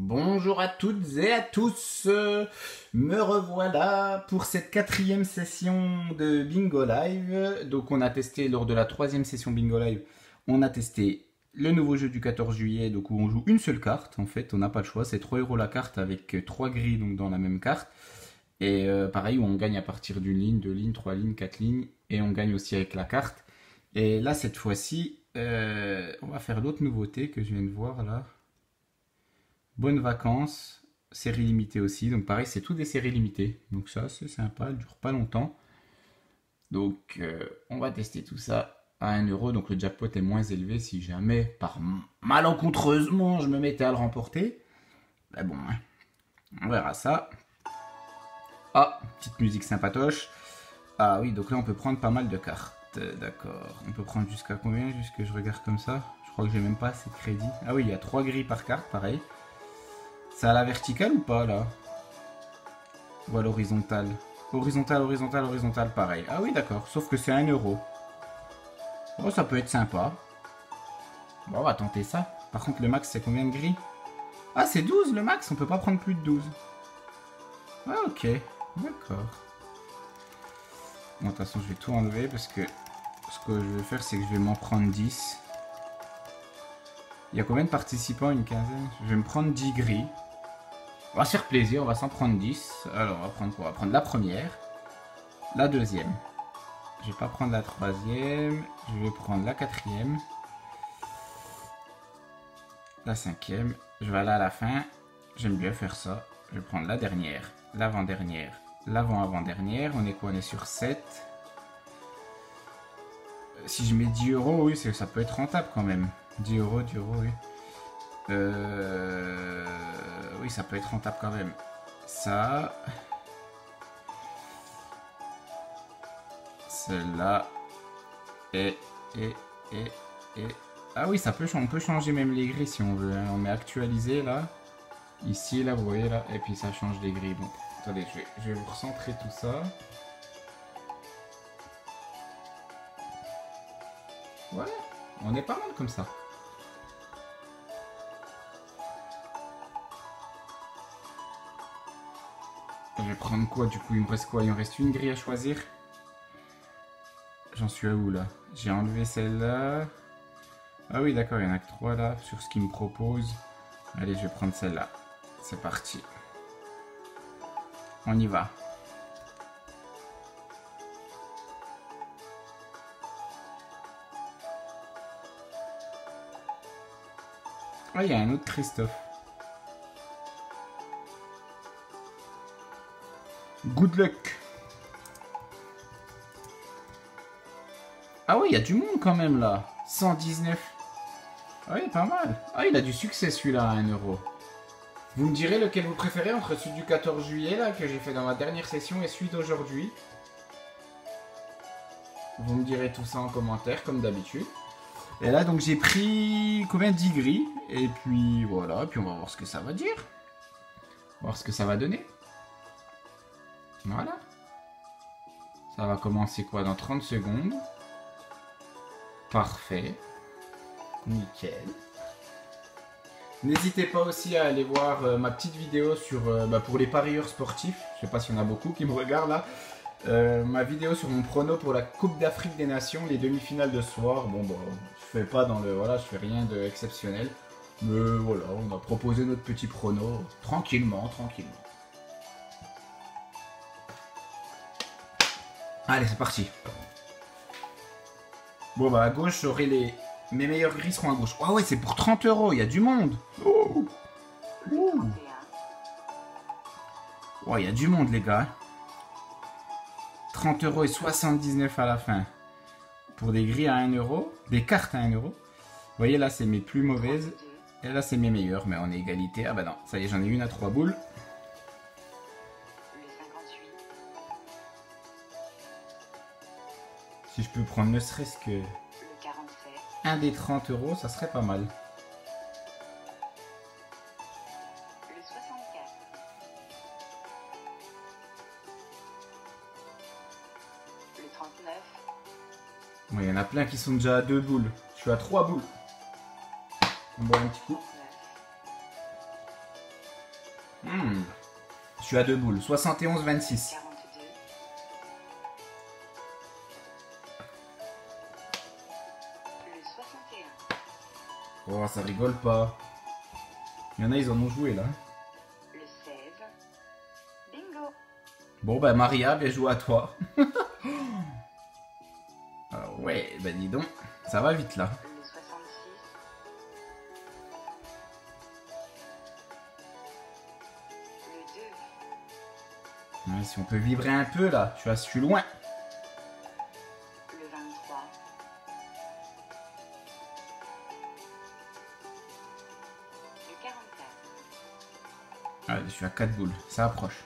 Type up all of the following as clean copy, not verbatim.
Bonjour à toutes et à tous, me revoilà pour cette 4e session de Bingo Live. Donc on a testé lors de la 3e session Bingo Live, on a testé le nouveau jeu du 14 juillet, donc où on joue une seule carte, en fait on n'a pas le choix, c'est 3 € la carte avec 3 grilles donc dans la même carte. Et pareil où on gagne à partir d'une ligne, 2 lignes, 3 lignes, 4 lignes, et on gagne aussi avec la carte. Et là cette fois-ci, on va faire d'autres nouveautés que je viens de voir là. Bonnes vacances, série limitée aussi. Donc pareil, c'est tout des séries limitées. Donc ça, c'est sympa, elle dure pas longtemps. Donc on va tester tout ça à 1 €. Donc le jackpot est moins élevé si jamais, par malencontreusement, je me mettais à le remporter. Ben bon, hein, on verra ça. Ah, petite musique sympatoche. Ah oui, donc là on peut prendre pas mal de cartes. D'accord. On peut prendre jusqu'à combien? Jusque je regarde comme ça. Je crois que j'ai même pas assez de crédit. Ah oui, il y a 3 grilles par carte, pareil. C'est à la verticale ou pas là? Ou à l'horizontale? Horizontale, horizontale, horizontale, pareil. Ah oui, d'accord. Sauf que c'est 1 €. Oh, ça peut être sympa. Bon, on va tenter ça. Par contre, le max, c'est combien de grilles? Ah, c'est 12 le max. On peut pas prendre plus de 12. Ah, ok. D'accord. Bon, de toute façon, je vais tout enlever parce que ce que je vais faire, c'est que je vais m'en prendre 10. Il y a combien de participants? Une quinzaine. Je vais me prendre 10 grilles. On va se faire plaisir, on va s'en prendre 10. Alors, on va prendre quoi? On va prendre la première, la deuxième. Je vais pas prendre la troisième. Je vais prendre la quatrième, la cinquième. Je vais aller à la fin. J'aime bien faire ça. Je vais prendre la dernière, l'avant-dernière, l'avant-avant-dernière. On est quoi? On est sur 7. Si je mets 10 €, oui, ça peut être rentable quand même. 10 €, 10 €, oui. Oui, ça peut être rentable quand même. Ça. Celle-là. Et. Ah oui, on peut changer même les grilles si on veut. Hein. On met actualiser là. Ici, là, vous voyez là. Et puis ça change les grilles. Bon, attendez, je vais vous recentrer tout ça. Voilà. On est pas mal comme ça. Je vais prendre quoi du coup? Il me reste quoi? Il me reste une grille à choisir. J'en suis à où là? J'ai enlevé celle-là. Ah oui, d'accord, il n'y en a que 3 là sur ce qu'il me propose. Allez, je vais prendre celle-là. C'est parti. On y va. Ah, il y a un autre Christophe. Good luck. Ah oui, il y a du monde quand même là. 119. Ah oui, pas mal. Ah, il a du succès celui-là à 1 €. Vous me direz lequel vous préférez entre celui du 14 juillet là que j'ai fait dans ma dernière session et celui d'aujourd'hui. Vous me direz tout ça en commentaire comme d'habitude. Et là donc j'ai pris combien? 10 grilles. Et puis voilà, puis on va voir ce que ça va dire. On va voir ce que ça va donner. Voilà. Ça va commencer quoi? Dans 30 secondes. Parfait. Nickel. N'hésitez pas aussi à aller voir ma petite vidéo sur pour les parieurs sportifs. Je sais pas s'il y en a beaucoup qui me regardent là. Ma vidéo sur mon prono pour la Coupe d'Afrique des Nations, les demi-finales de ce soir. Bon, je fais pas dans le... Voilà, je fais rien d'exceptionnel. Mais voilà, on a proposé notre petit prono tranquillement. Allez, c'est parti. Bon, bah à gauche, j'aurai les... Mes meilleures grilles seront à gauche. Ah ouais, c'est pour 30 €, il y a du monde. Oh, il y a du monde, les gars. 30 € et 79 à la fin. Pour des grilles à 1 €. Des cartes à 1 €. Vous voyez, là, c'est mes plus mauvaises. Et là, c'est mes meilleures. Mais on est égalité. Ah bah non, ça y est, j'en ai une à 3 boules. Si je peux prendre ne serait-ce que un des 30 €, ça serait pas mal. Le 64. Le 39. Bon, il y en a plein qui sont déjà à 2 boules. Je suis à 3 boules. On boit un petit coup. Je suis à 2 boules. 71-26. 42, le 61, Oh, ça rigole pas. Il y en a, ils en ont joué là. le 16. Bingo. Bon, bah Maria, bien joué à toi. Alors, ouais, bah dis donc. Ça va vite là. Le 66, le 2, Ouais, si on peut vibrer un peu là. Je suis loin. le 23, le 44, Allez, je suis à 4 boules. Ça approche.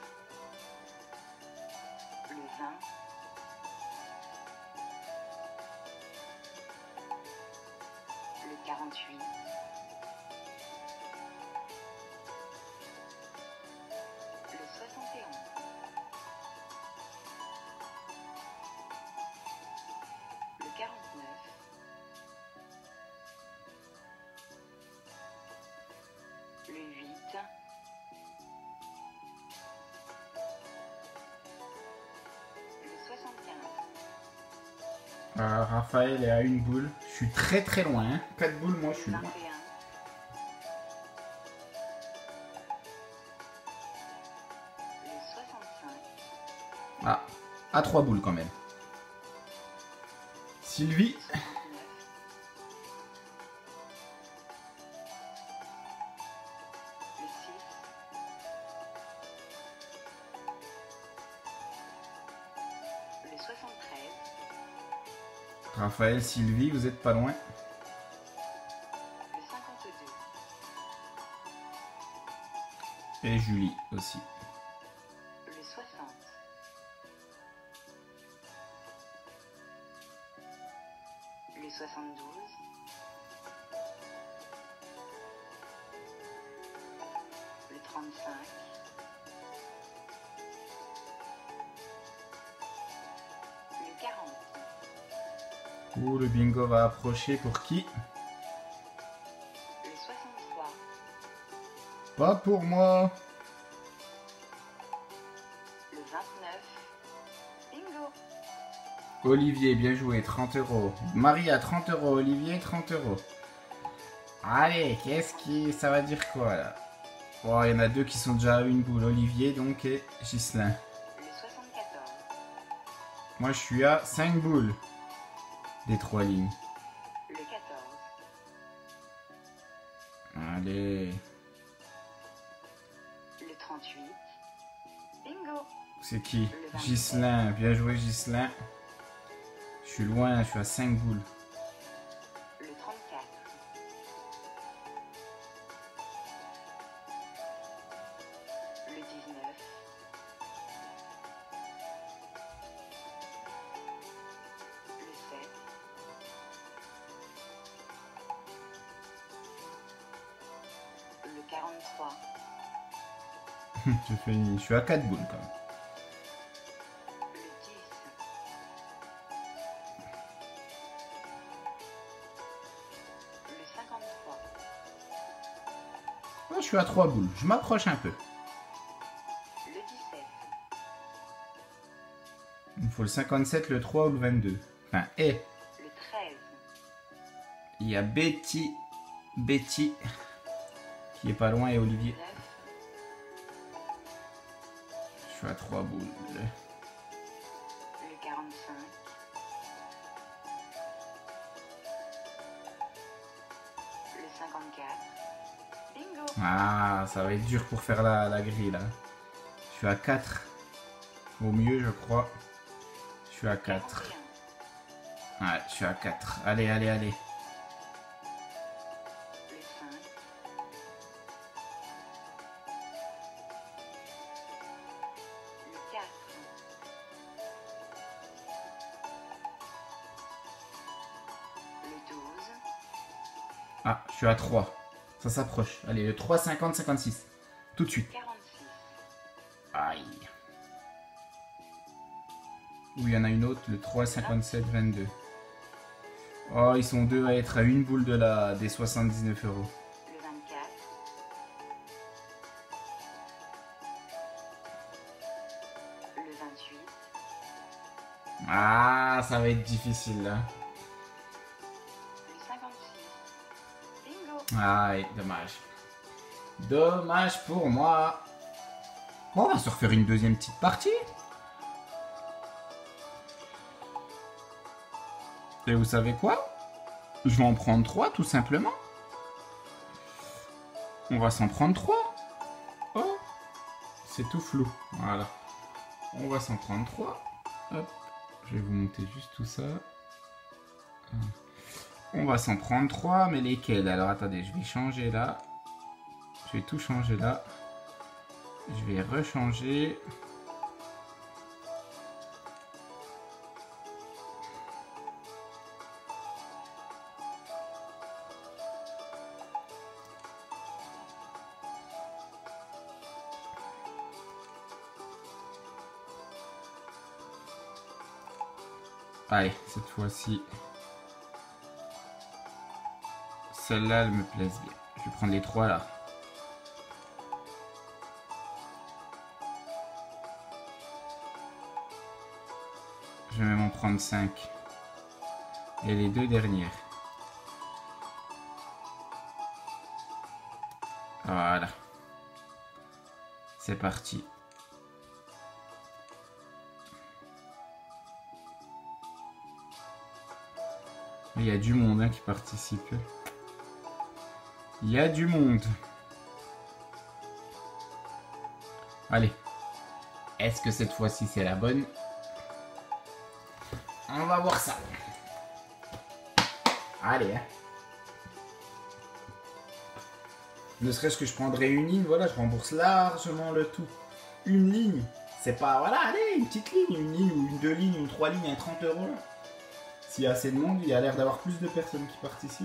le 20, le 48, le 71, le 49, le 8, le 75, Raphaël est à une boule. Je suis très très loin. Hein. 4 boules, moi je suis le loin. 21, le 65, Ah, à 3 boules quand même. Sylvie. le 69, le 6, le 73, Raphaël, Sylvie, vous êtes pas loin. le 52, Et Julie aussi. le 60, le 72, le 35, le 40, Ouh, le bingo va approcher pour qui? le 63, Pas pour moi. le 29, bingo, Olivier, bien joué, 30 euros. Maria, 30 euros. Olivier, 30 euros. Allez, qu'est-ce qui... Ça va dire quoi là? Oh, il y en a deux qui sont déjà à une boule. Olivier donc et Ghislain. le 74, Moi je suis à 5 boules. Des 3 lignes. le 14, Allez. le 38, bingo, C'est qui? Le 27. Ghislain. Bien joué Ghislain. Je suis loin, je suis à 5 boules. le 34, le 19, le 7, le 43, Je suis à 4 boules quand même. le 10, le 53, Oh, je suis à 3 boules. Je m'approche un peu. le 17, Il me faut le 57, le 3 ou le 22. Enfin, et le 13, il y a Betty qui est pas loin et Olivier. 9, Je suis à 3 boules. le 45, le 54, bingo, Ah, ça va être dur pour faire la grille là. Je suis à 4. Au mieux, je crois. Je suis à 4. 41, Ouais, je suis à 4. Allez, allez, allez. le 5, le 4, le 12, Ah, je suis à 3. Ça s'approche. Allez, le 3, 50, 56. Tout de suite. 46, Aïe. Ou il y en a une autre, le 3, 57, 22. Oh, ils sont deux à être à une boule des 79 euros. le 24, 28. Ah, ça va être difficile là. Le 56. Bingo. Aïe, dommage. Dommage pour moi. Bon, on va se refaire une deuxième petite partie. Et vous savez quoi? Je vais en prendre 3 tout simplement. On va s'en prendre 3. Oh, c'est tout flou. Voilà. On va s'en prendre 3. Hop. Je vais vous monter juste tout ça. On va s'en prendre 3, mais lesquels? Alors attendez, je vais changer là. Je vais tout changer là. Je vais rechanger. Allez, cette fois-ci, celle-là, elle me plaise bien. Je vais prendre les 3 là. Je vais même en prendre 5. Et les 2 dernières. Voilà. C'est parti. Il y a du monde hein, qui participe. Il y a du monde. Allez. Est-ce que cette fois-ci c'est la bonne? On va voir ça. Allez. Hein. Ne serait-ce que je prendrais une ligne, voilà, je rembourse largement le tout. Une ligne. C'est pas, voilà, allez, une petite ligne, une ligne ou une 2 lignes, une 3 lignes à 30 €. S'il y a assez de monde, il y a l'air d'avoir plus de personnes qui participent.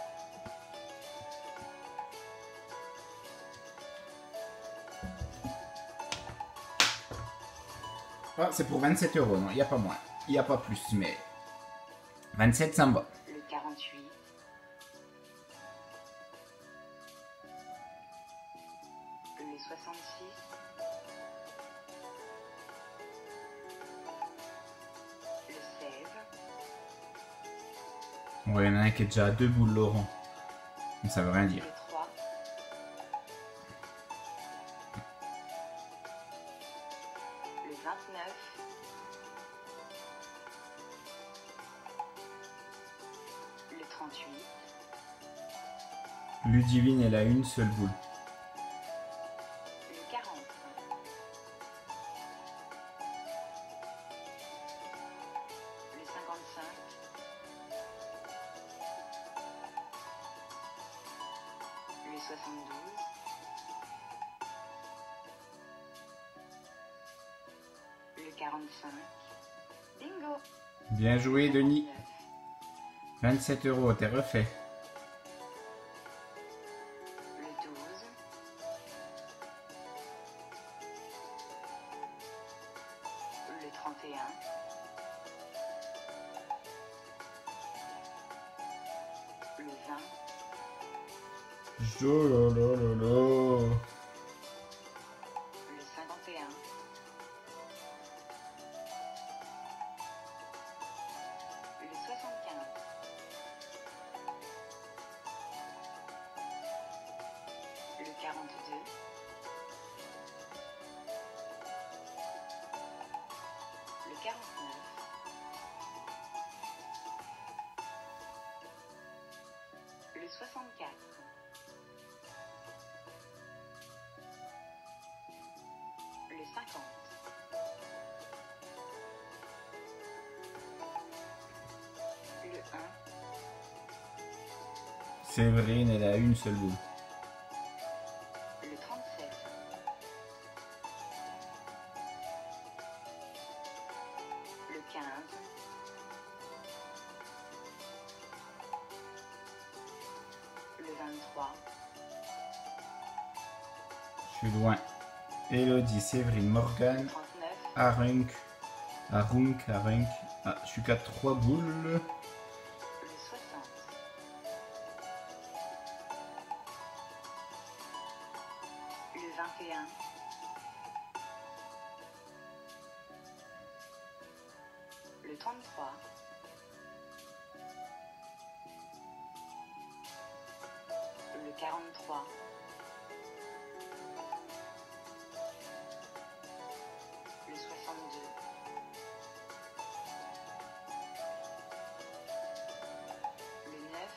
Ah, c'est pour 27 €, non, il n'y a pas moins. Il n'y a pas plus, mais 27, ça me va. Le 48. Le 66. Le 16. Ouais, il y en a un qui est déjà à 2 boules, Laurent. Mais ça veut rien dire. Le 3. Le 29. Le 38. Ludivine, elle a une seule boule. Le 40. Le 55. Le 72. Le 45. Bingo. Bien joué, Denis. 49. 27 €, t'es refait. Le 12. Le 31. Le 20. Jololololo. Le 51. Le 75. Le 42. Le 49. Le 64. Le 50. Le 1. Séverine, elle a une seule boule. Le 37. Le 15. Le 23. Je suis loin. Elodie, Séverine, Morgane, 39. Arunk. Ah, je suis qu'à 3 boules. Le 60. Le 21. le 33, le 43, le 62, le 9,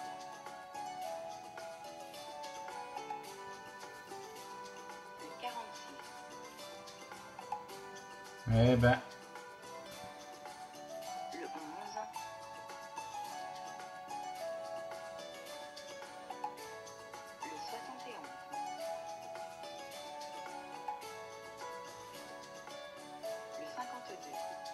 le 46, Eh ben, le 11, le 71, le 52,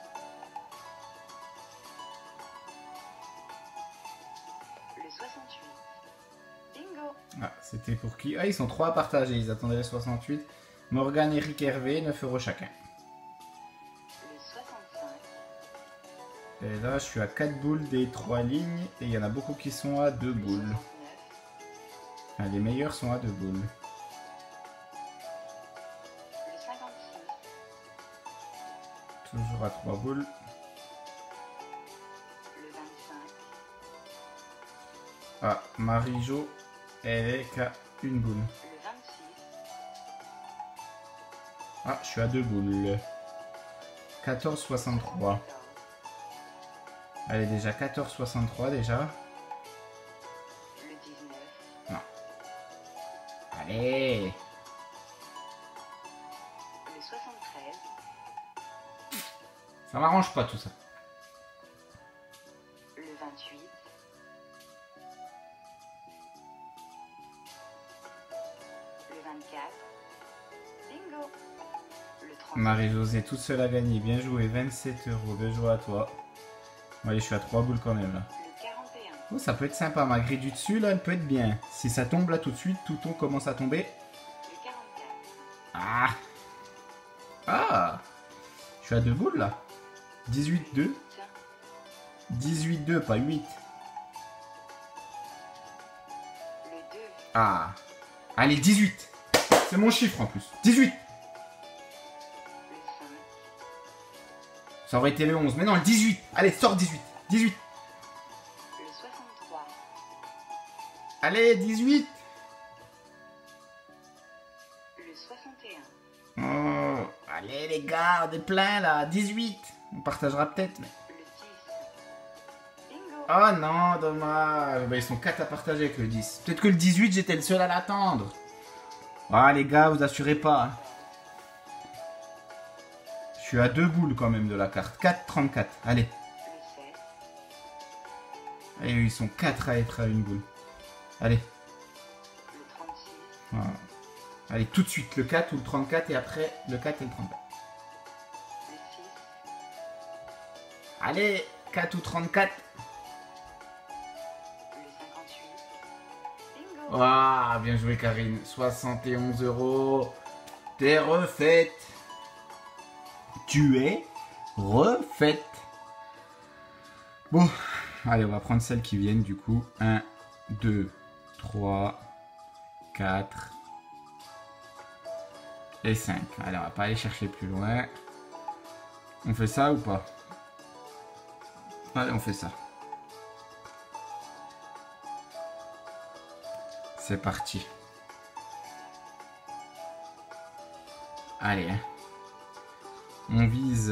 le 68. Bingo! ah, c'était pour qui? Ah, ils sont 3 à partager, ils attendaient les 68. Morgane, Eric, Hervé, 9 euros chacun. Le 65, Et là, je suis à 4 boules des 3 lignes, et il y en a beaucoup qui sont à 2 le boules. 69, Enfin, les meilleurs sont à 2 boules. le 56, Toujours à 3 boules. le 25, Ah, Marie-Jo, elle est qu'à 1 boule. le 26, Ah, je suis à 2 boules. 14,63. Elle est déjà 14,63 déjà. le 19, Allez! le 73, Ça m'arrange pas tout ça. le 28, le 24, bingo, le 30, Marie-Josée toute seule à gagner. Bien joué, 27 euros. Bien joué à toi. Allez, je suis à 3 boules quand même là. le 41, Oh, ça peut être sympa. Ma grille du dessus là, elle peut être bien. Si ça tombe là tout de suite, tout commence à tomber. le 44, Ah! Ah! Je suis à 2 boules là. 18-2. 18-2, pas 8. le 2, Ah! Allez, 18. C'est mon chiffre en plus. 18. le 5, Ça aurait été le 11. Mais non, le 18. Allez, sors 18. 18. le 63, Allez, 18. le 61, Oh, allez les gars, on est plein là. 18. On partagera peut-être. Mais... le 10, bingo, Oh non, dommage. Bah, ils sont 4 à partager avec le 10. Peut-être que le 18, j'étais le seul à l'attendre. Ah les gars, vous assurez pas. Hein. Je suis à 2 boules quand même de la carte. 4,34. Allez. le 7, Et ils sont 4 à être à une boule. Allez. le 36, Voilà. Allez, tout de suite, le 4 ou le 34 et après le 4 et le 34. le 6, Allez, 4 ou 34. le 58, bingo, Ah, bien joué Karine. 71 euros. T'es refaite. Tu es refaite. Bon, allez, on va prendre celles qui viennent du coup. 1, 2, 3, 4 et 5. Allez, on va pas aller chercher plus loin. On fait ça ou pas? Allez, on fait ça. C'est parti. Allez, hein. On vise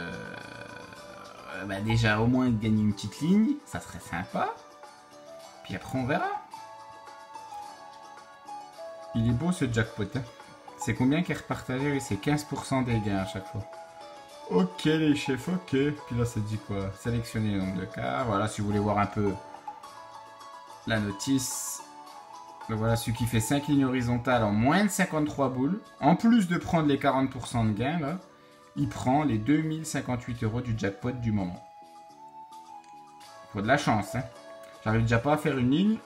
bah déjà au moins gagner une petite ligne, ça serait sympa. Puis après on verra. Il est beau ce jackpot. Hein. C'est combien qui est repartagé? Oui, c'est 15% des gains à chaque fois. Ok les chefs, ok. Puis là ça dit quoi? Sélectionner le nombre de cartes. Voilà, si vous voulez voir un peu la notice. Donc voilà, celui qui fait 5 lignes horizontales en moins de 53 boules, en plus de prendre les 40% de gain là, il prend les 2058 euros du jackpot du moment. Faut de la chance, hein. J'arrive déjà pas à faire une ligne.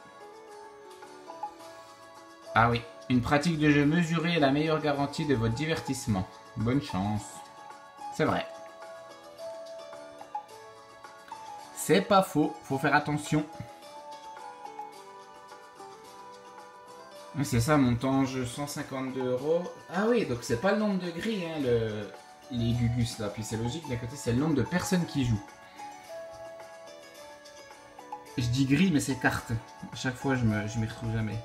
Ah oui, une pratique de jeu mesurée est la meilleure garantie de votre divertissement. Bonne chance. C'est vrai. C'est pas faux, faut faire attention. C'est ça, montant jeu 152 euros. Ah oui, donc c'est pas le nombre de grilles, hein, le... les Gugus là. Puis c'est logique, d'un côté, c'est le nombre de personnes qui jouent. Je dis gris, mais c'est carte. À chaque fois, je m'y retrouve jamais.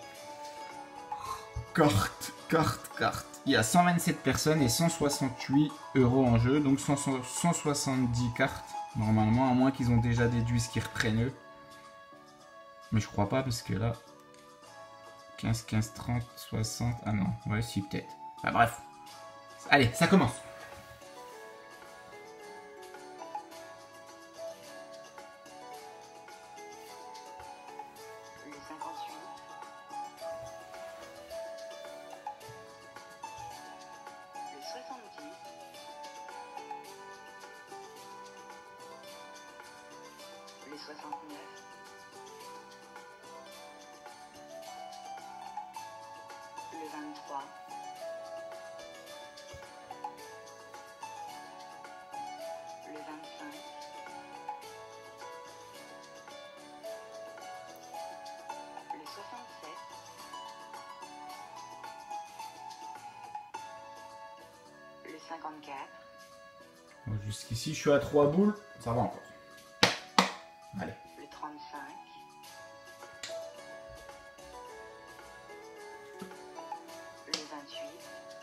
Carte. Il y a 127 personnes et 168 € en jeu, donc 170 cartes, normalement, à moins qu'ils ont déjà déduit ce qu'ils reprennent eux. Mais je crois pas, parce que là... 15, 15, 30, 60... Ah non, ouais, si, peut-être. Enfin, bref. Allez, ça commence. Le 58, le 70, le 69, le 23, le 25, le 67, le 54, Bon, jusqu'ici, je suis à 3 boules. Ça va encore. Allez. le 35, le 28,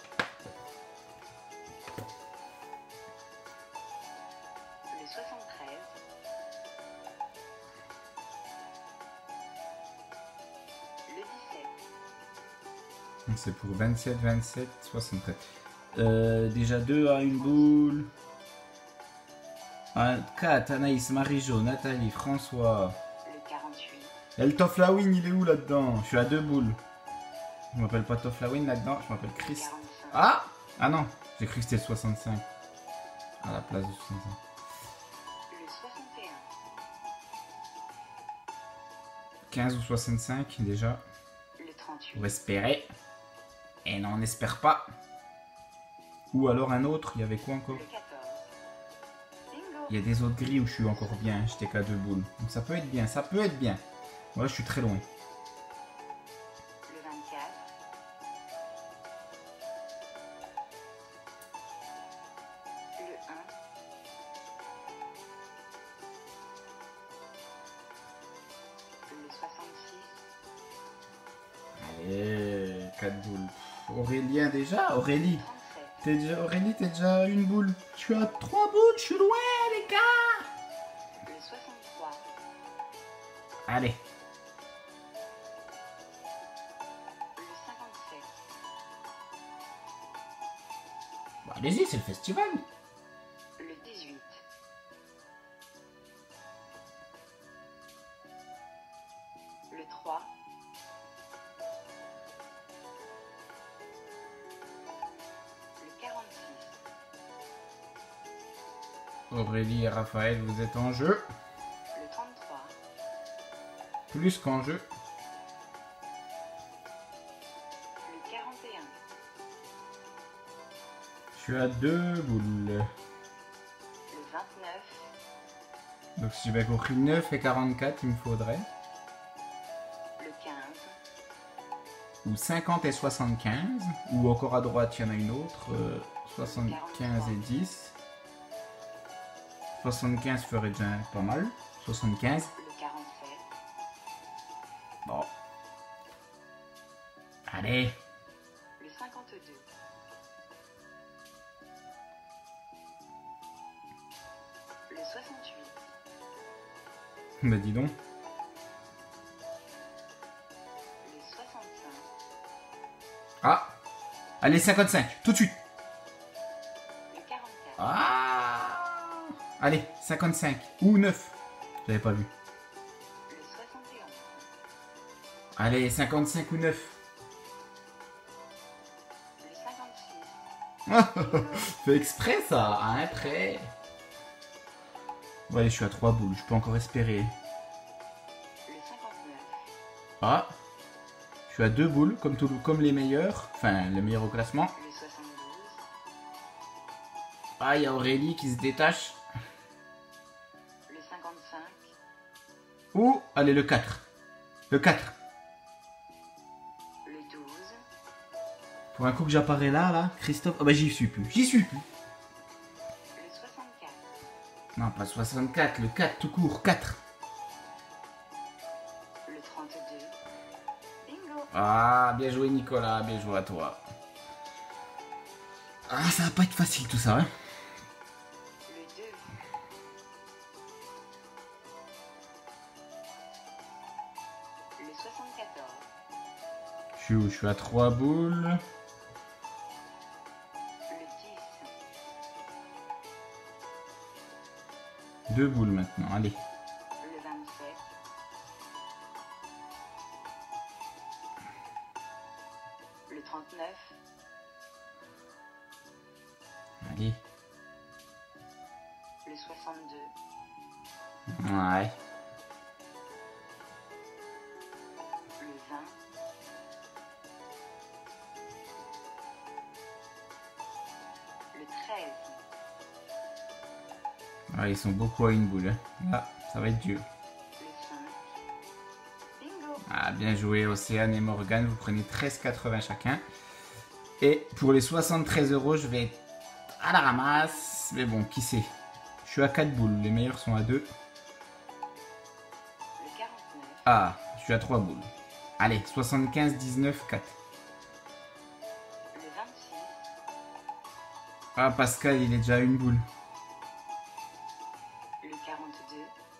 le 73, le 17, Donc c'est pour 27, 27, 73. Déjà 2 à une boule. 4, Anaïs, Marie-Jo, Nathalie, François. le 48, Et le Toflawin, il est où là-dedans? Je suis à 2 boules. Je m'appelle pas Toflawin là-dedans, je m'appelle Chris. 45, Ah! Ah non, j'ai cru que c'était le 65. À la place du 65. le 61, 15 ou 65 déjà, le 38, pour espérer. Et non, on n'espère pas. Ou alors un autre, il y avait quoi encore? le 14, bingo, Il y a des autres grilles où je suis encore bien, j'étais qu'à 2 boules. Donc ça peut être bien, ça peut être bien. Moi je suis très loin. le 24, le 1, le 66, Allez, 4 boules. Pff, Aurélien déjà? Aurélie? 37, T'es déjà à une boule. Je suis à 3 boules, je suis loin les gars. le 63, Allez. le 57, Bah, allez-y, c'est le festival. le 18, le 3, le 46, Aurélie et Raphaël, vous êtes en jeu. le 33, Plus qu'en jeu. le 41, Je suis à 2 boules. le 29, Donc si j'avais compris 9 et 44, il me faudrait. le 15, Ou 50 et 75. Ou encore à droite, il y en a une autre. 75 et 10. 75 ferait déjà pas mal. 75. le 47, Bon. Allez. le 52, le 68, Bah dis donc. le 65, Ah. Allez, 55. Tout de suite. le 44, Ah. Allez, 55. Ou 9. J'avais pas vu. le 71, Allez, 55 ou 9. le 56, Fait exprès ça, à un prêt. Bon, allez, je suis à 3 boules, je peux encore espérer. le 59, Ah, je suis à 2 boules, comme les meilleurs. Enfin, les meilleurs au classement. le 72, Ah, il y a Aurélie qui se détache. le 55, Ouh, allez, le 4. Le 4. le 12, Pour un coup que j'apparais là, Christophe. Ah bah j'y suis plus. J'y suis plus. Non, pas 64, le 4 tout court, 4. Le 32. Bingo. Ah, bien joué Nicolas, bien joué à toi. Ah, ça va pas être facile tout ça, hein. Le 2. Le 74. Je suis à 3 boules. Le 10. 2 boules maintenant, allez. Le 27. Le 39. Allez. Le 62. Ouais. Le 20. Le 13. Ah, ils sont beaucoup à une boule, hein. Là, ça va être dur. Le 5. Bingo. Ah, bien joué Océane et Morgane, vous prenez 13,80 chacun. Et pour les 73 €, je vais être à la ramasse. Mais bon, qui sait? Je suis à 4 boules, les meilleurs sont à 2. Le 49. Ah, je suis à 3 boules. Allez, 75, 19, 4. Le 26. Ah, Pascal, il est déjà à une boule. Le 42.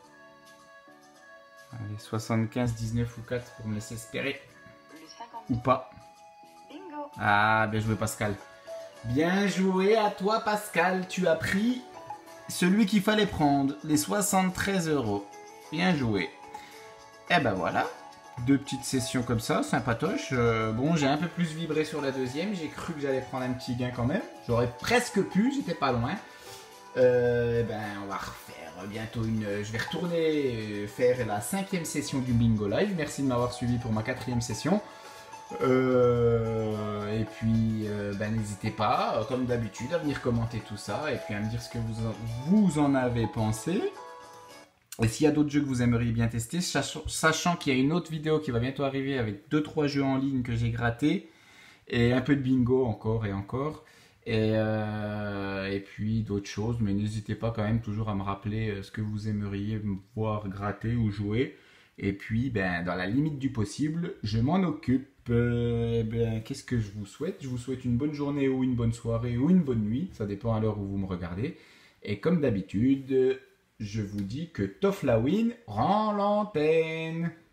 Allez, 75, 19 ou 4 pour me laisser espérer. Le 50. Ou pas. Bingo. Ah, bien joué Pascal. Bien joué à toi Pascal, tu as pris celui qu'il fallait prendre, les 73 €. Bien joué. Et ben voilà, 2 petites sessions comme ça, sympatoche. Bon, j'ai un peu plus vibré sur la deuxième, j'ai cru que j'allais prendre un petit gain quand même. J'aurais presque pu, j'étais pas loin. Ben on va refaire bientôt je vais retourner faire la 5e session du Bingo Live. Merci de m'avoir suivi pour ma 4e session. Et puis ben, n'hésitez pas, comme d'habitude, à venir commenter tout ça et puis à me dire ce que vous en avez pensé. Et s'il y a d'autres jeux que vous aimeriez bien tester, sachant qu'il y a une autre vidéo qui va bientôt arriver avec 2-3 jeux en ligne que j'ai grattés et un peu de bingo encore et encore. Et puis d'autres choses, mais n'hésitez pas quand même toujours à me rappeler ce que vous aimeriez voir gratter ou jouer. Et puis, ben, dans la limite du possible, je m'en occupe. Ben, qu'est-ce que je vous souhaite? Je vous souhaite une bonne journée ou une bonne soirée ou une bonne nuit. Ça dépend à l'heure où vous me regardez. Et comme d'habitude, je vous dis que Toflawin rend l'antenne.